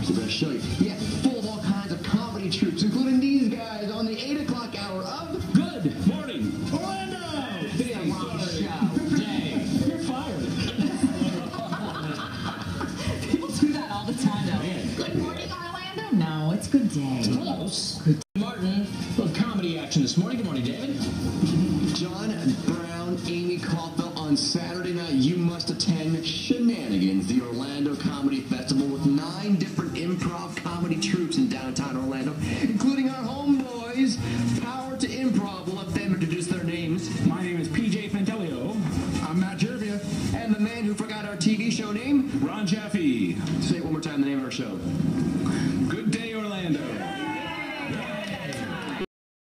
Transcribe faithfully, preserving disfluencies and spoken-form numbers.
We're going to show you. Yeah, full of all kinds of comedy troops, including these guys on the eight o'clock hour of Good Morning Orlando. Big Wrong Show. Day. You're fired. People do that all the time, though. Man. Good Morning Orlando? No, it's Good Day. Close. Good Martin. A little comedy action this morning. Good morning, David. John Brown, Amy Caulfield on Saturday night. You must attend Shenanigans, the Orlando Comedy Festival, with nine different improv comedy troupes in downtown Orlando, including our homeboys, Power to Improv. We'll let them introduce their names. My name is P J Fantelio. I'm Matt Jervia. And the man who forgot our T V show name, Ron Jaffe.